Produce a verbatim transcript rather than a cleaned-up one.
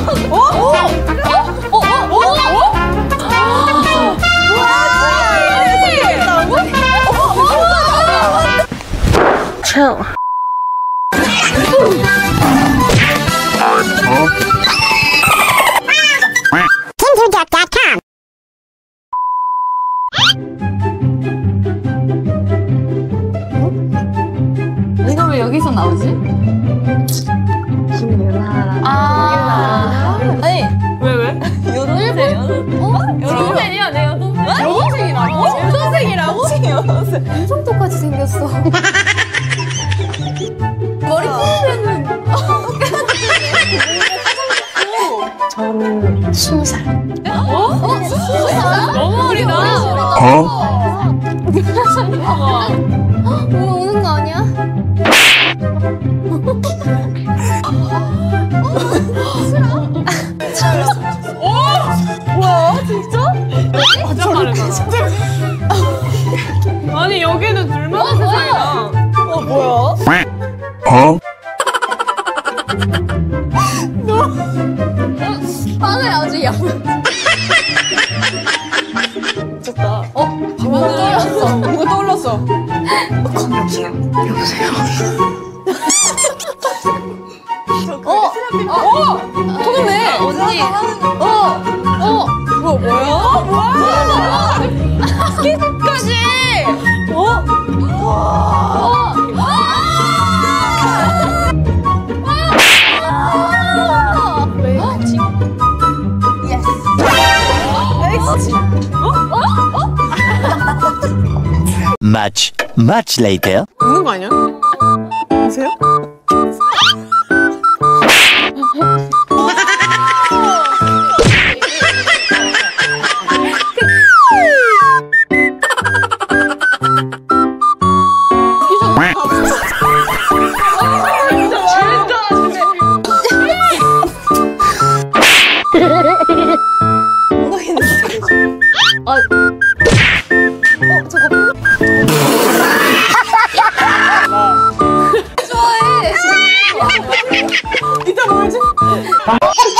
어? 어? 어? 어? 어? Chill. Tinderduck dot com. 이거 왜 여기서 나오지? 김유나. 아, 아니 왜 왜? 여동생 어? 여동생이야 내 여동생 여동생이라고? 여동생이라고? 여동생 엄청 똑같이 생겼어. 머리 푸는 저는 스무 살. 어? 어? 스무 살? 너무 어리다 어? 뭐 오는 거 아니야? 뭐야 진짜? 진짜 빠르다. 아니 여기는 둘만 세상이다. 어 뭐야? 어? 빵을 아주 양. 미쳤다. 어? 방금 떠올랐어. 누가 떠올랐어? 여보세요. 여보세요. 어? 어? 통했네. 언니. 어? 어? 뭐 뭐야? 어? 뭐야? 스킨십까지. 어? 와. 왜? 지 예스. 엑스. Much, much later. 우는 거 아니야? 보세요? 아. 어, 저거 불러? 좋아해. 이따 뭐지?